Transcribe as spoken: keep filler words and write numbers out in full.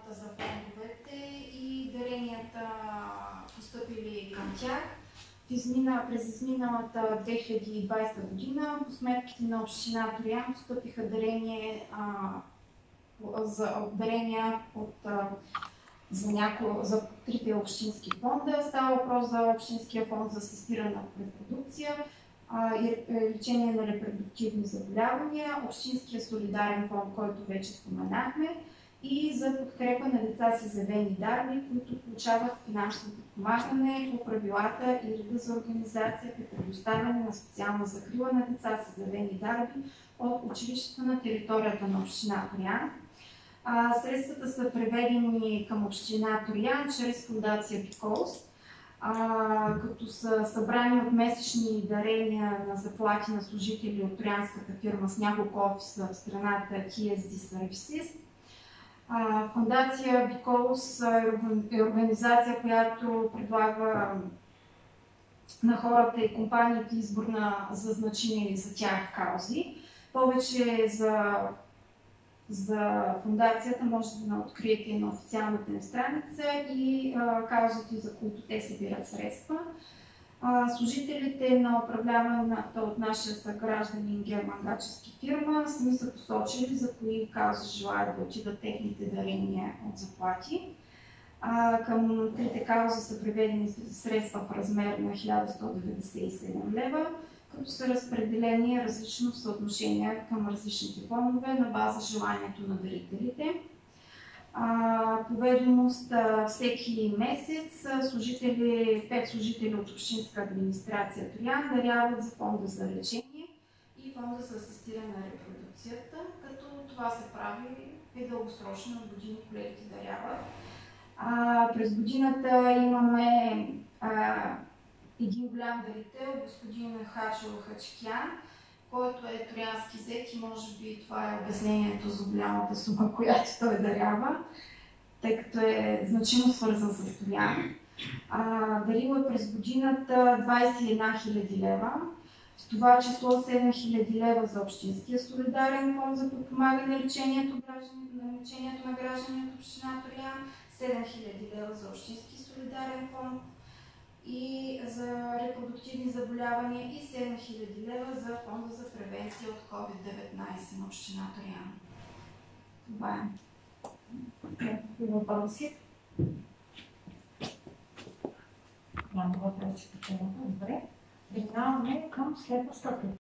темата за фондовете и даренията, постъпили към тях. Измина, през изминалата две хиляди и двадесета година по сметките на община Троян постъпиха дарения, а, за дарения от, а, за, няко, за трите общински фонда. Става въпрос за Общинския фонд за асистирана репродукция а, и лечение на репродуктивни заболявания, Общинския солидарен фонд, който вече споменахме, и за подкрепа на деца с изявени дарби, които получават финансово подпомагане по правилата и реда за организация при предоставяне на специална закрила на деца с изявени дарби от училищата на територията на община Троян. Средствата са преведени към община Троян чрез фондация Because, като са събрани от месечни дарения на заплати на служители от троянската фирма с няколко офиса в страната Ти Ес Ди Services. Фондация Because е организация, която предлага на хората и компаниите избор на за значими за тях каузи. Повече за, за фондацията може да откриете на официалната им страница и а, каузите, за които те събират средства. А, служителите на управляваната от нашия съгражданин Герман Гачевски фирма сами са посочили за кои каузи желаят да отидат техните дарения от заплати. А, към трите каузи са преведени средства в размер на хиляда сто деветдесет и седем лева, като са разпределени различно в съотношение към различните фондове на база желанието на дарителите. По ведомост всеки месец служители, пет служители от Общинска администрация Троян даряват за фонда за лечение и фонда за асистиране на репродукцията, като това се прави и дългосрочно, от години колегите даряват. А, през годината имаме а, един голям дарител, господин Хачо Хачкян, който е троянски зет и може би това е обяснението за голямата сума, която той дарява, тъй като е значимо свързан с Троян. Дарил е през годината двадесет и една хиляди лева, в това число седем хиляди лева за Общинския солидарен фонд за подпомагане на лечението, на лечението на граждани от община Троян, седем хиляди лева за Общински солидарен фонд и за репродуктивни заболявания и седем хиляди лева за фонда за превенция от ковид деветнадесет на община Троян. Това е. Въпроси? Няма въпроси по темата. Добре. Преминаваме към следващата.